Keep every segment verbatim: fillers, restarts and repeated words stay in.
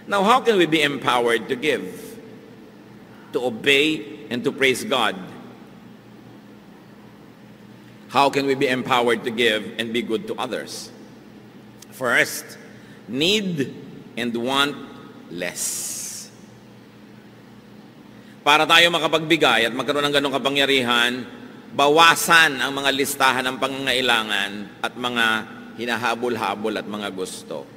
Now, how can we be empowered to give, to obey, and to praise God? How can we be empowered to give and be good to others? First, need and want less. Para tayo makapagbigay at magkaroon ng ganong kapangyarihan, bawasan ang mga listahan ng pangangailangan at mga hinahabol-habol at mga gusto.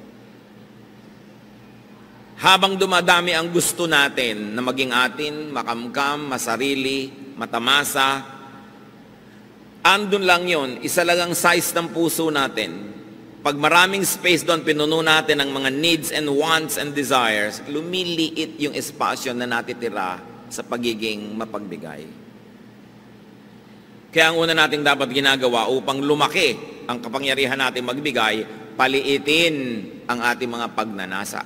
Habang dumadami ang gusto natin na maging atin, makamkam, masarili, matamasa, andun lang yon, isa lang ang size ng puso natin. Pag maraming space doon, pinuno natin ang mga needs and wants and desires, lumiliit yung espasyo na natitira sa pagiging mapagbigay. Kaya ang una nating dapat ginagawa upang lumaki ang kapangyarihan natin magbigay, paliitin ang ating mga pagnanasa.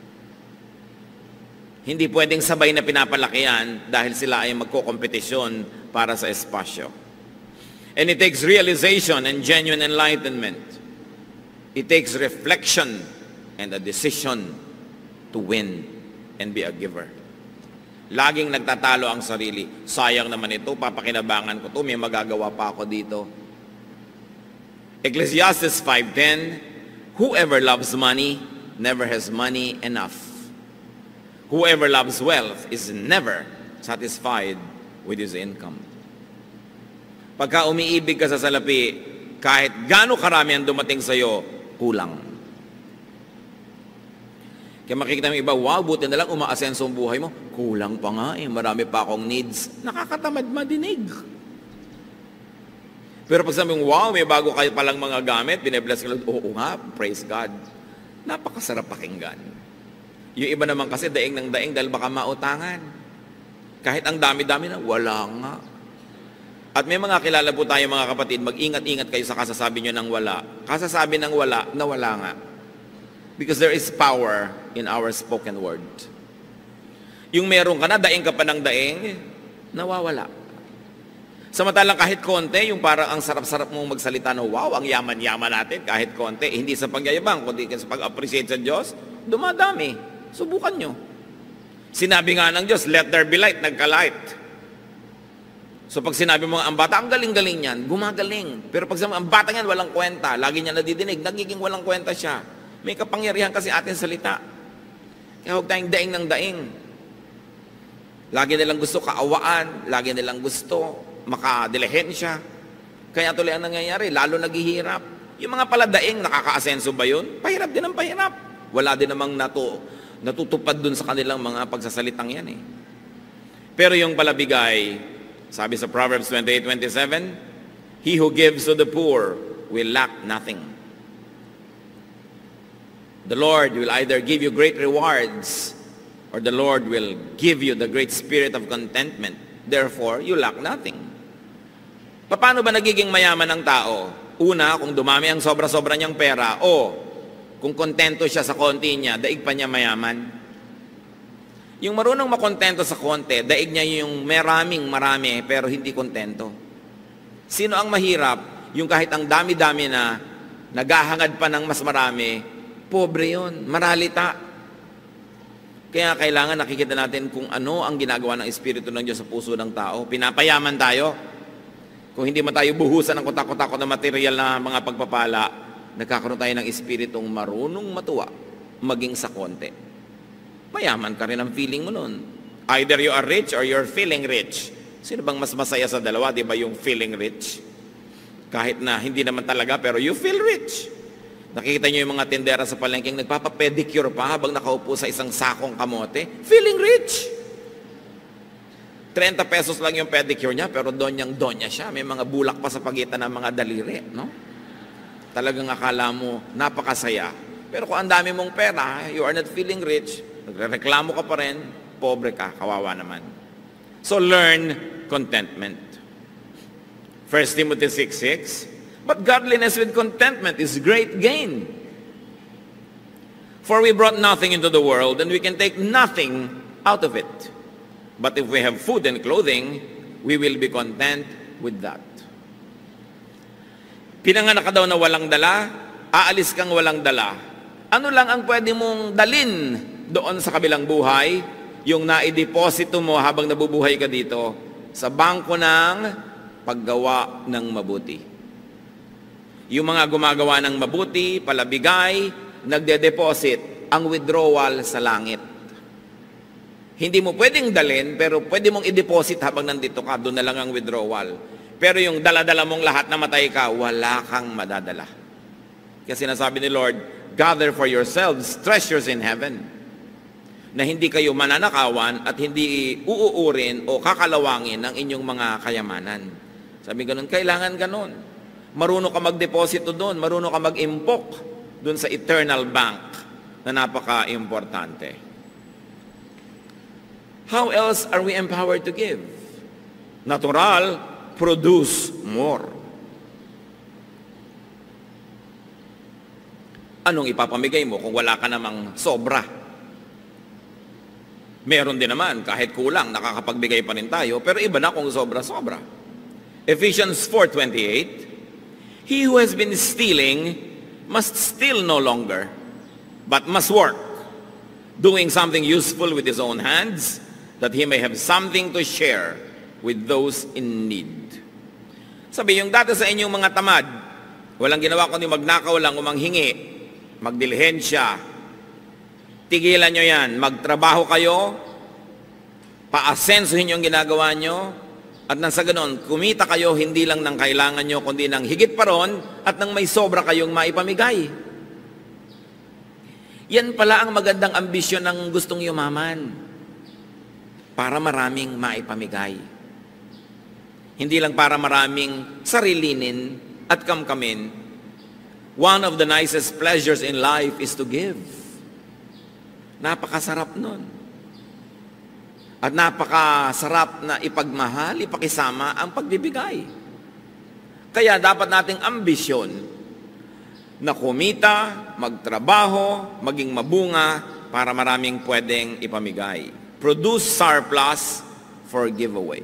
Hindi pwedeng sabay na pinapalaki yan dahil sila ay magkokompetisyon para sa espasyo. And it takes realization and genuine enlightenment. It takes reflection and a decision to win and be a giver. Laging nagtatalo ang sarili. Sayang naman ito, papakinabangan ko ito, may magagawa pa ako dito. Ecclesiastes five ten, whoever loves money never has money enough. Whoever loves wealth is never satisfied with his income. Pagka umiibig ka sa salapi, kahit gaano karami ang dumating sa iyo, kulang. Kaya makikita mo iba, wow, buti na lang umaasenso ang buhay mo. Kulang pa nga eh, marami pa akong needs. Nakakatamad madinig. Pero pag sabi mo, wow, may bago kayo palang mga gamit, binibless ka lang, oo nga, praise God. Napakasarap pakinggan. Yung iba naman kasi daing ng daing dahil baka mautangan. Kahit ang dami-dami na, wala nga. At may mga kilala po tayo mga kapatid, mag-ingat-ingat kayo sa kasasabi nyo ng wala. Kasasabi ng wala, na wala nga. Because there is power in our spoken word. Yung meron ka na, daing ka pa ng daing, nawawala. Samantalang kahit konti, yung parang ang sarap-sarap mong magsalita na, wow, ang yaman-yaman natin, kahit konti, eh, hindi sa pagyayabang, kundi sa pag-appreciate sa Diyos, dumadami. Subukan nyo. Sinabi nga ng Diyos, let there be light, nagka-light. So pag sinabi mo, ang bata, ang galing-galing yan, gumagaling. Pero pag sabi, ang bata yan, walang kwenta, lagi niya nadidinig, nagiging walang kwenta siya. May kapangyarihan kasi ating salita. Kaya huwag tayong daing ng daing. Lagi nilang gusto kaawaan, lagi nilang gusto makadilihensya. Kaya tuloy ang nangyayari, lalo naghihirap. Yung mga paladaing, nakaka-asenso ba yun? Pahirap din ang pahirap. Wala din namang natu natutupad dun sa kanilang mga pagsasalitang yan eh. Pero yung palabigay, sabi sa Proverbs twenty-eight twenty-seven, he who gives to the poor will lack nothing. The Lord will either give you great rewards or the Lord will give you the great spirit of contentment. Therefore, you lack nothing. Paano ba nagiging mayaman ang tao? Una, kung dumami ang sobra-sobra niyang pera o kung kontento siya sa konti niya, daig pa niya mayaman. Yung marunong makontento sa konti, daig niya yung maraming marami pero hindi kontento. Sino ang mahirap? Yung kahit ang dami-dami na naghahangad pa ng mas marami, pobre yun, maralita. Kaya kailangan nakikita natin kung ano ang ginagawa ng Espiritu ng Diyos sa puso ng tao. Pinapayaman tayo. Kung hindi man tayo buhusan ng kutak-kutak na material na mga pagpapala, nagkakaroon tayo ng Espiritong marunong matuwa, maging sa konti. Mayaman ka rin ang feeling mo nun. Either you are rich or you're feeling rich. Sino bang mas masaya sa dalawa? Di ba yung feeling rich? Kahit na hindi naman talaga, pero you feel rich. Nakikita nyo yung mga tindera sa palengking nagpapapedicure pa habang nakaupo sa isang sakong kamote. Feeling rich. thirty pesos lang yung pedicure niya, pero donyang donya siya. May mga bulak pa sa pagitan ng mga daliri. No? Talagang akala mo, napakasaya. Pero kung ang dami mong pera, you are not feeling rich, nagreklamo ka pa rin, pobre ka, kawawa naman. So learn contentment. First Timothy six six, but godliness with contentment is great gain. For we brought nothing into the world, and we can take nothing out of it. But if we have food and clothing, we will be content with that. Pinanganak ka daw na walang dala, aalis kang walang dala. Ano lang ang pwede mong dalin doon sa kabilang buhay, yung naideposito mo habang nabubuhay ka dito, sa bangko ng paggawa ng mabuti. Yung mga gumagawa ng mabuti, palabigay, nagde-deposit, ang withdrawal sa langit. Hindi mo pwedeng dalhin, pero pwede mong i-deposit habang nandito ka, doon na lang ang withdrawal. Pero yung dala-dala mong lahat na matay ka, wala kang madadala. Kasi sinasabi ni Lord, gather for yourselves treasures in heaven, na hindi kayo mananakawan at hindi uuurin o kakalawangin ng inyong mga kayamanan. Sabi ganun, kailangan ganun. Marunong ka mag-deposito doon, marunong ka mag-impok doon sa eternal bank na napaka-importante. How else are we empowered to give? Natural, produce more. Anong ipapamigay mo kung wala ka namang sobra? Meron din naman, kahit kulang, nakakapagbigay pa rin tayo, pero iba na kung sobra-sobra. Ephesians four twenty-eight, he who has been stealing must steal no longer, but must work, doing something useful with his own hands, that he may have something to share with those in need. Sabi, yung dati sa inyong mga tamad, walang ginawa kundi magnakaw lang o manghingi, magdilihensya, tigilan nyo yan, magtrabaho kayo, paasensuhin yung ginagawa nyo, at nang sa ganon, kumita kayo hindi lang ng kailangan nyo, kundi ng higit pa ron, at nang may sobra kayong maipamigay. Yan pala ang magandang ambisyon ng gustong yumaman, para maraming maipamigay. Hindi lang para maraming sarilinin at kamkamin. One of the nicest pleasures in life is to give. Napakasarap nun. At napakasarap na ipagmahal, ipakisama ang pagbibigay. Kaya dapat nating ambisyon na kumita, magtrabaho, maging mabunga para maraming pwedeng ipamigay. Produce surplus for giveaway.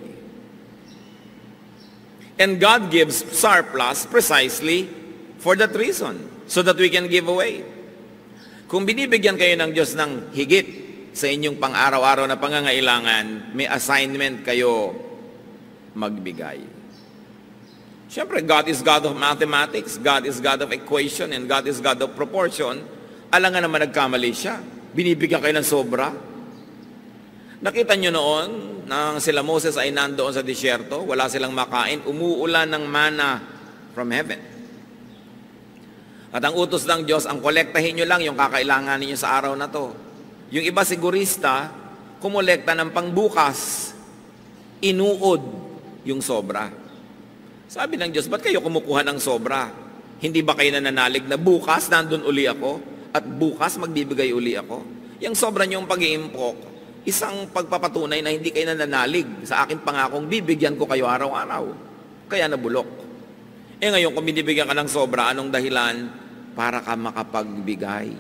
And God gives surplus precisely for that reason, so that we can give away. Kung binibigyan kayo ng Diyos ng higit sa inyong pang-araw-araw na pangangailangan, may assignment kayo magbigay. Siyempre, God is God of mathematics, God is God of equation, and God is God of proportion. Alam nga naman nagkamali siya. Binibigyan kayo ng sobra. Nakita nyo noon, nang sila Moses ay nandoon sa disyerto, wala silang makain, umuulan ng mana from heaven. At ang utos ng Diyos, ang kolektahin nyo lang yung kakailangan ninyo sa araw na to. Yung iba sigurista, kumolekta ng pangbukas, inuod yung sobra. Sabi ng Diyos, ba't kayo kumukuha ng sobra? Hindi ba kayo nananalig na bukas nandun uli ako at bukas magbibigay uli ako? Yung sobra niyong pag-iimpok, isang pagpapatunay na hindi kayo nananalig sa aking pangakong bibigyan ko kayo araw-araw. Kaya nabulok. Eh ngayon, kung binibigyan ka ng sobra, anong dahilan? Para ka makapagbigay.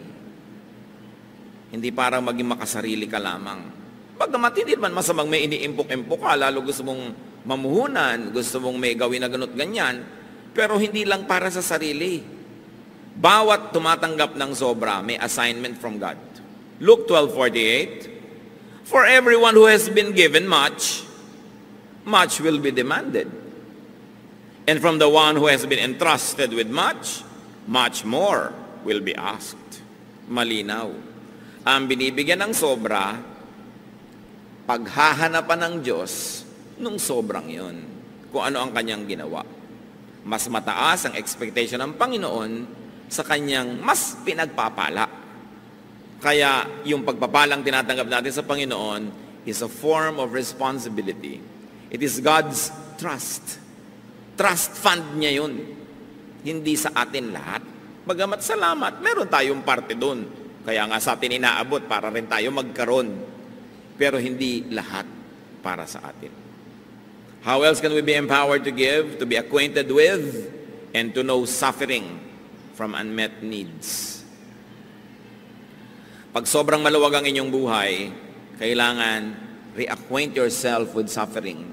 Hindi para maging makasarili ka lamang. Bagamat hindi naman masamang may iniimpok-impok ka, lalo gusto mong mamuhunan, gusto mong may gawin na ganot ganyan, pero hindi lang para sa sarili. Bawat tumatanggap ng sobra, may assignment from God. Luke twelve forty-eight, for everyone who has been given much, much will be demanded. And from the one who has been entrusted with much, much more will be asked. Malinaw. Ang binibigyan ng sobra, paghahanapan ng Diyos nung sobrang yon, kung ano ang kanyang ginawa. Mas mataas ang expectation ng Panginoon sa kanyang mas pinagpapala. Kaya yung pagpapalang tinatanggap natin sa Panginoon is a form of responsibility. It is God's trust. Trust fund niya yun. Hindi sa atin lahat. Bagamat salamat, meron tayong parte doon. Kaya nga sa atin inaabot para rin tayo magkaroon. Pero hindi lahat para sa atin. How else can we be empowered to give, to be acquainted with, and to know suffering from unmet needs? Pag sobrang maluwag ang inyong buhay, kailangan reacquaint yourself with suffering.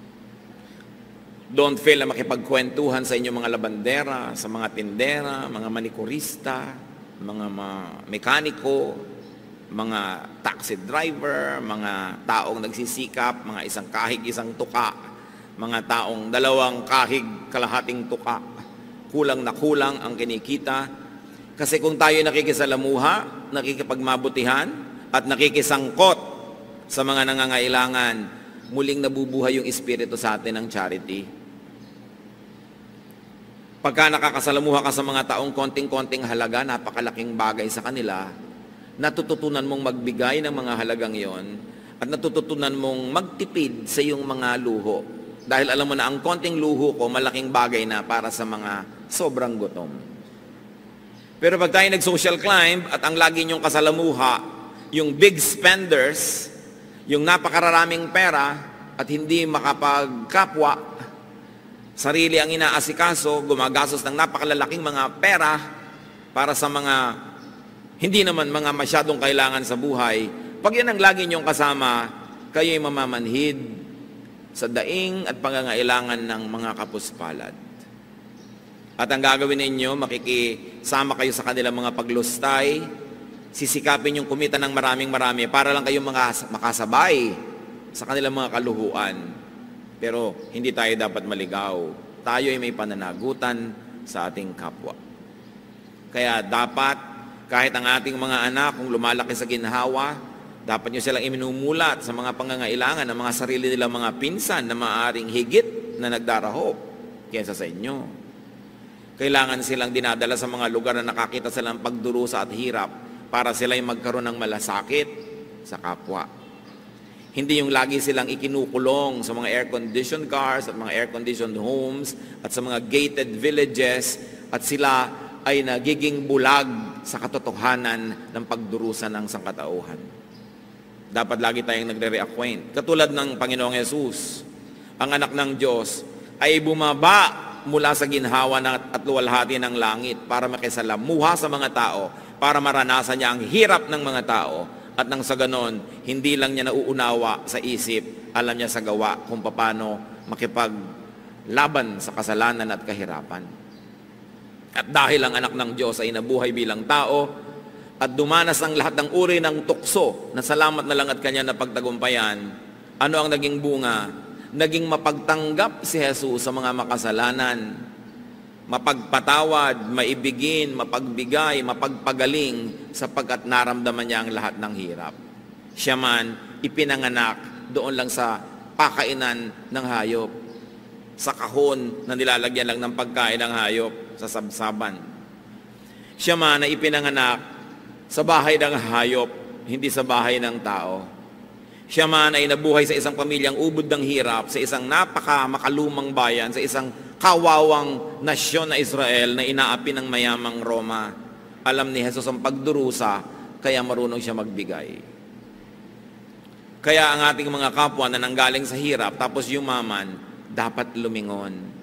Don't fail na makipagkwentuhan sa inyong mga labandera, sa mga tindera, mga manikurista, mga ma- mekaniko, mga taxi driver, mga taong nagsisikap, mga isang kahig, isang tuka, mga taong dalawang kahig, kalahating tuka, kulang na kulang ang kinikita. Kasi kung tayo nakikisalamuha, nakikipagmabutihan, at nakikisangkot sa mga nangangailangan, muling nabubuhay yung espiritu sa atin ng charity. Pagka nakakasalamuha ka sa mga taong konting-konting halaga, napakalaking bagay sa kanila, natututunan mong magbigay ng mga halagang yon at natututunan mong magtipid sa iyong mga luho. Dahil alam mo na ang konting luho ko, malaking bagay na para sa mga sobrang gutom. Pero pag tayo nag-social climb at ang lagi niyong kasalamuha, yung big spenders, yung napakararaming pera at hindi makapagkapwa, sarili ang inaasikaso, gumagastos ng napakalalaking mga pera para sa mga hindi naman mga masyadong kailangan sa buhay. Pag yan ang lagi niyong kasama, kayo'y mamamanhid sa daing at pangangailangan ng mga kapuspalad. At ang gagawin ninyo, makikisama kayo sa kanilang mga paglustay, sisikapin yung kumita ng maraming marami para lang kayong mga makasabay sa kanilang mga kaluhuan. Pero hindi tayo dapat maligaw. Tayo ay may pananagutan sa ating kapwa. Kaya dapat, kahit ang ating mga anak, kung lumalaki sa ginhawa, dapat nyo silang iminumulat sa mga pangangailangan ng mga sarili nilang mga pinsan na maaaring higit na nagdarahop kaysa sa inyo. Kailangan silang dinadala sa mga lugar na nakakita silang pagdurusa at hirap para sila'y magkaroon ng malasakit sa kapwa. Hindi yung lagi silang ikinukulong sa mga air-conditioned cars at mga air-conditioned homes at sa mga gated villages at sila ay nagiging bulag sa katotohanan ng pagdurusa ng sangkatauhan. Dapat lagi tayong nagre-reacquaint. Katulad ng Panginoong Yesus, ang anak ng Diyos ay bumaba mula sa ginhawa at luwalhati ng langit para makisalamuha sa mga tao, para maranasan niya ang hirap ng mga tao, at nang sa ganon, hindi lang niya nauunawa sa isip, alam niya sa gawa kung paano makipaglaban sa kasalanan at kahirapan. At dahil ang anak ng Diyos ay nabuhay bilang tao at dumanas ang lahat ng uri ng tukso na salamat na lang at kanya na pagtagumpayan, ano ang naging bunga? Naging mapagtanggap si Jesus sa mga makasalanan, mapagpatawad, maibigin, mapagbigay, mapagpagaling sapagkat naramdaman niya ang lahat ng hirap. Siya man ipinanganak doon lang sa pakainan ng hayop, sa kahon na nilalagyan lang ng pagkain ng hayop, sa sabsaban. Siya man ay ipinanganak sa bahay ng hayop, hindi sa bahay ng tao. Siya man ay nabuhay sa isang pamilyang ubod ng hirap, sa isang napaka-makalumang bayan, sa isang kawawang nasyon na Israel na inaapi ng mayamang Roma. Alam ni Jesus ang pagdurusa, kaya marunong siya magbigay. Kaya ang ating mga kapwa na nanggaling sa hirap, tapos yumaman, dapat lumingon.